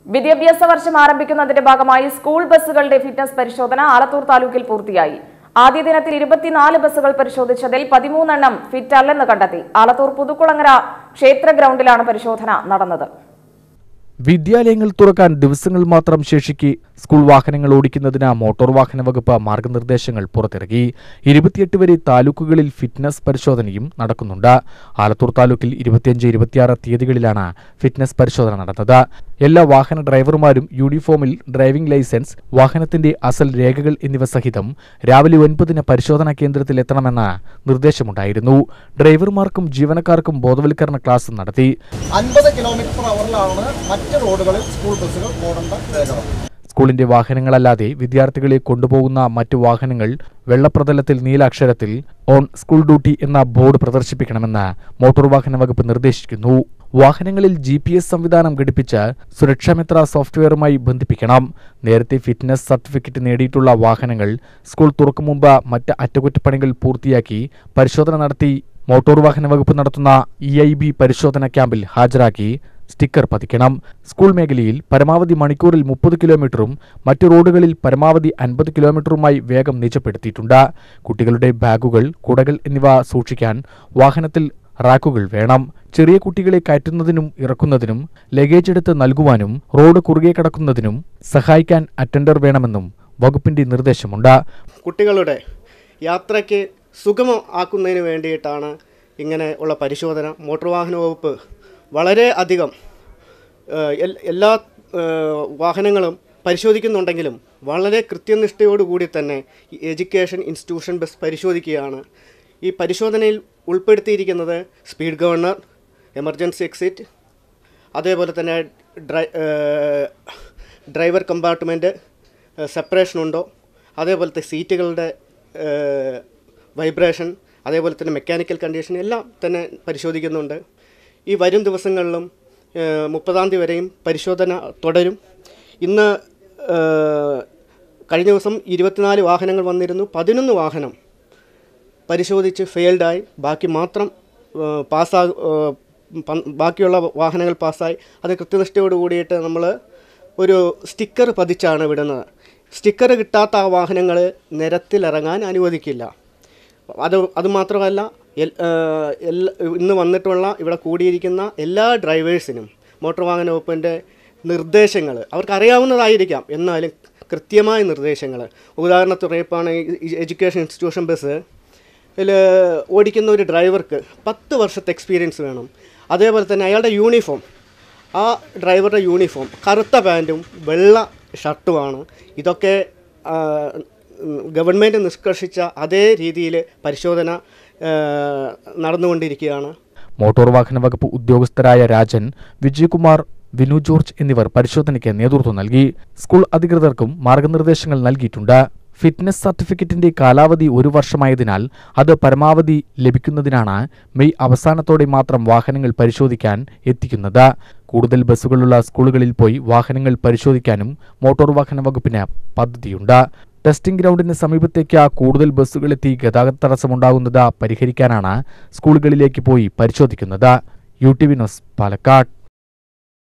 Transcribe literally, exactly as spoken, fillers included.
വിദ്യാഭ്യാസ വർഷം ആരംഭിക്കുന്നതിന്റെ ഭാഗമായി സ്കൂൾ ബസ്സുകളുടെ ഫിറ്റ്നസ് പരിശോധന ആലത്തൂർ താലൂക്കിൽ പൂർത്തിയായി. ആദ്യ ദിനത്തിൽ ഇരുപത്തിനാല് ബസ്സുകൾ പരിശോധിച്ചതിൽ പതിമൂന്നെണ്ണം ഫിറ്റ് അല്ലെന്ന് കണ്ടെത്തി. ആലത്തൂർ പുതുക്കുളങ്ങര ക്ഷേത്ര ഗ്രൗണ്ടിലാണ് പരിശോധന നടന്നത്. വിദ്യാലയങ്ങൾ തുറക്കാൻ ദിവസങ്ങൾ മാത്രം ശേഷിക്കെ സ്കൂൾ വാഹനങ്ങൾ ഓടിക്കുന്നതിന് മോട്ടോർ വാഹന വകുപ്പ് മാർഗനിർദ്ദേശങ്ങൾ പുറത്തിറക്കി. ഇരുപത്തിയെട്ട് വരെ താലൂക്കുകളിൽ ഫിറ്റ്നസ് പരിശോധനയും നടക്കുന്നുണ്ട്. ആലത്തൂർ താലൂക്കിൽ ഇരുപത്തിയഞ്ച് ഇരുപത്തിയാറ് തീയതികളിലാണ് ഫിറ്റ്നസ് പരിശോധന നടന്നത്. എല്ലാ വാഹന ഡ്രൈവർമാരും യൂണിഫോമിൽ ഡ്രൈവിംഗ് ലൈസൻസ്, വാഹനത്തിന്റെ അസൽ രേഖകൾ എന്നിവ സഹിതം രാവിലെ ഒൻപതിന് പരിശോധനാ കേന്ദ്രത്തിൽ എത്തണമെന്ന് നിർദ്ദേശമുണ്ടായിരുന്നു. ഡ്രൈവർമാർക്കും ജീവനക്കാർക്കും ബോധവൽക്കരണ ക്ലാസ് നടത്തി. അൻപത് കിലോമീറ്റർ അവറിലാണ് മറ്റ് റോഡുകളിൽ സ്കൂൾ ബസ്സുകൾ ഓടേണ്ട വേഗത. സ്കൂളിന്റെ വാഹനങ്ങളല്ലാതെ വിദ്യാർത്ഥികളെ കൊണ്ടുപോകുന്ന മറ്റു വാഹനങ്ങൾ വെള്ളപ്രതലത്തിൽ നീലാക്ഷരത്തിൽ ഓൺ സ്കൂൾ ഡ്യൂട്ടി എന്ന ബോർഡ് പ്രദർശിപ്പിക്കണമെന്ന് മോട്ടോർ വാഹന വകുപ്പ് നിർദ്ദേശിക്കുന്നു. വാഹനങ്ങളിൽ ജി പി എസ് സംവിധാനം ഘടിപ്പിച്ച് സുരക്ഷാമിത്ര സോഫ്റ്റ്വെയറുമായി ബന്ധിപ്പിക്കണം. നേരത്തെ ഫിറ്റ്നസ് സർട്ടിഫിക്കറ്റ് നേടിയിട്ടുള്ള വാഹനങ്ങൾ സ്കൂൾ തുറക്കും മുമ്പ് മറ്റ് അറ്റകുറ്റപ്പണികൾ പൂർത്തിയാക്കി പരിശോധന നടത്തി മോട്ടോർ വാഹന വകുപ്പ് നടത്തുന്ന ഇ ഐ ബി പരിശോധന ക്യാമ്പിൽ ഹാജരാക്കി സ്റ്റിക്കർ പതിക്കണം. സ്കൂൾ മേഖലയിൽ പരമാവധി മണിക്കൂറിൽ മുപ്പത് കിലോമീറ്ററും മറ്റു റോഡുകളിൽ പരമാവധി അൻപത് കിലോമീറ്ററുമായി വേഗം നിജപ്പെടുത്തിയിട്ടുണ്ട്. കുട്ടികളുടെ ബാഗുകൾ, കുടകൾ എന്നിവ സൂക്ഷിക്കാൻ വാഹനത്തിൽ റാക്കുകൾ വേണം. ചെറിയ കുട്ടികളെ കയറ്റുന്നതിനും ഇറക്കുന്നതിനും ലഗേജ് എടുത്ത് നൽകുവാനും റോഡ് കുറുകെ കടക്കുന്നതിനും സഹായിക്കാൻ അറ്റൻഡർ വേണമെന്നും വകുപ്പിന്റെ നിർദ്ദേശമുണ്ട്. കുട്ടികളുടെ യാത്രയ്ക്ക് സുഗമമാക്കുന്നതിന് വേണ്ടിയിട്ടാണ് ഇങ്ങനെ ഉള്ള പരിശോധന. മോട്ടോർ വാഹന വകുപ്പ് വളരെ അധികം എല്ലാ വാഹനങ്ങളും പരിശോധിക്കുന്നുണ്ടെങ്കിലും വളരെ കൃത്യനിഷ്ഠയോടുകൂടി തന്നെ എഡ്യൂക്കേഷൻ ഇൻസ്റ്റിറ്റ്യൂഷൻ ബസ് പരിശോധിക്കുകയാണ്. ഈ പരിശോധനയിൽ ഉൾപ്പെടുത്തിയിരിക്കുന്നത് സ്പീഡ് ഗവർണർ, എമർജൻസി എക്സിറ്റ്, അതേപോലെ തന്നെ ഡ്രൈ ഡ്രൈവർ കമ്പാർട്ട്മെൻറ്റ് സെപ്പറേഷൻ ഉണ്ടോ, അതേപോലത്തെ സീറ്റുകളുടെ വൈബ്രേഷൻ, അതേപോലെ തന്നെ മെക്കാനിക്കൽ കണ്ടീഷൻ എല്ലാം തന്നെ പരിശോധിക്കുന്നുണ്ട്. ഈ വരും ദിവസങ്ങളിലും മുപ്പതാം തീയതി വരെയും പരിശോധന തുടരും. ഇന്ന് കഴിഞ്ഞ ദിവസം ഇരുപത്തിനാല് വാഹനങ്ങൾ വന്നിരുന്നു. പതിനൊന്ന് വാഹനം പരിശോധിച്ച് ഫെയിൽഡായി. ബാക്കി മാത്രം പാസ്സാ ബാക്കിയുള്ള വാഹനങ്ങൾ പാസ്സായി. അത് കൃത്യനിഷ്ഠയോട് കൂടിയിട്ട് നമ്മൾ ഒരു സ്റ്റിക്കർ പതിച്ചാണ് വിടുന്നത്. സ്റ്റിക്കർ കിട്ടാത്ത ആ വാഹനങ്ങൾ നിരത്തിലിറങ്ങാൻ അനുവദിക്കില്ല. അത് അതുമാത്രമല്ല, ഇന്ന് വന്നിട്ടുള്ള ഇവിടെ കൂടിയിരിക്കുന്ന എല്ലാ ഡ്രൈവേഴ്സിനും മോട്ടോർ വാഹന വകുപ്പിൻ്റെ നിർദ്ദേശങ്ങൾ അവർക്കറിയാവുന്നതായിരിക്കാം, എന്നാലും കൃത്യമായ നിർദ്ദേശങ്ങൾ. ഉദാഹരണത്തിന് പറയപ്പാണ് എഡ്യൂക്കേഷൻ ഇൻസ്റ്റിറ്റ്യൂഷൻ ബസ് ഇതിൽ ഓടിക്കുന്ന ഒരു ഡ്രൈവർക്ക് പത്ത് വർഷത്തെ എക്സ്പീരിയൻസ് വേണം. അതേപോലെ തന്നെ അയാളുടെ യൂണിഫോം, ആ ഡ്രൈവറുടെ യൂണിഫോം കറുത്ത പാൻറ്റും വെള്ള ഷർട്ടുമാണ്. ഇതൊക്കെ ഗവൺമെൻറ് നിഷ്കർഷിച്ച അതേ രീതിയിൽ പരിശോധന നടന്നുകൊണ്ടിരിക്കുകയാണ്. മോട്ടോർ വാഹന വകുപ്പ് ഉദ്യോഗസ്ഥരായ രാജൻ, വിജയകുമാർ, വിനു ജോർജ് എന്നിവർ പരിശോധനയ്ക്ക് നേതൃത്വം നൽകി. സ്കൂൾ അധികൃതർക്കും മാർഗനിർദ്ദേശങ്ങൾ നൽകിയിട്ടുണ്ട്. ഫിറ്റ്നസ് സർട്ടിഫിക്കറ്റിന്റെ കാലാവധി ഒരു വർഷമായതിനാൽ അത് പരമാവധി ലഭിക്കുന്നതിനാണ് മെയ് അവസാനത്തോടെ മാത്രം വാഹനങ്ങൾ പരിശോധിക്കാൻ എത്തിക്കുന്നത്. കൂടുതൽ ബസ്സുകളുള്ള സ്കൂളുകളിൽ പോയി വാഹനങ്ങൾ പരിശോധിക്കാനും മോട്ടോർ വാഹന വകുപ്പിന് പദ്ധതിയുണ്ട്. ടെസ്റ്റിംഗ് ഗ്രൗണ്ടിന് സമീപത്തേക്ക് കൂടുതൽ ബസ്സുകളെത്തി ഗതാഗത തടസ്സമുണ്ടാകുന്നത് പരിഹരിക്കാനാണ് സ്കൂളുകളിലേക്ക് പോയി പരിശോധിക്കുന്നത്. U T V news, Palakkad.